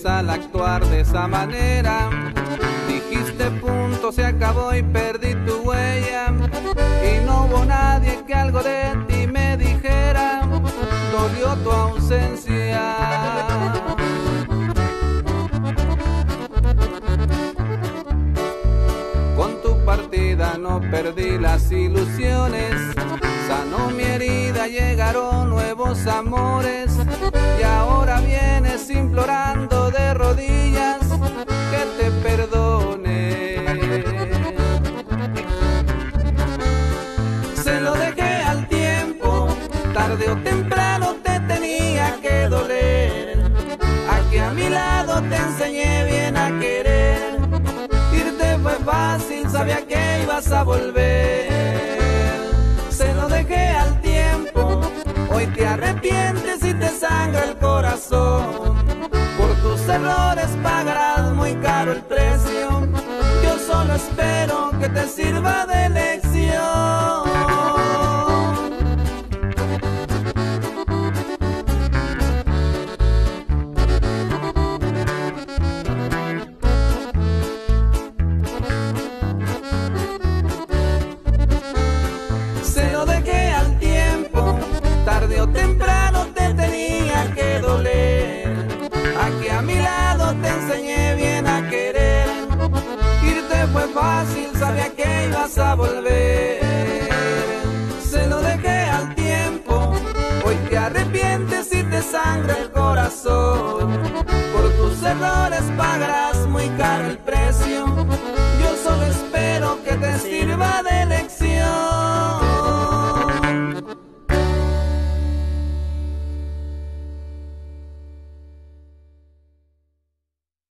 al actuar de esa manera. Dijiste punto, se acabó y perdí tu huella. Y no hubo nadie que algo de ti me dijera. Dolió tu ausencia. Con tu partida no perdí las ilusiones. Sanó mi herida, llegaron nuevos amores. Y ahora vienes implorando de rodillas que te perdone. Se lo dejé al tiempo, tarde o temprano te tenía que doler. Aquí a mi lado te enseñé bien a querer. Irte fue fácil, sabía que ibas a volver. Se lo dejé al tiempo, hoy te arrepientes y te sangra el corazón. Por tus errores pagarás muy caro el precio. Yo solo espero que te sirva de lección. Se lo dejé al tiempo, tarde o temprano te tenía que doler. Aquí a mi lado te enseñé bien a querer. Irte fue fácil, sabía que ibas a volver. Se lo dejé al tiempo, hoy te arrepientes y te sangra el corazón. Por tus errores pagarás muy caro el precio.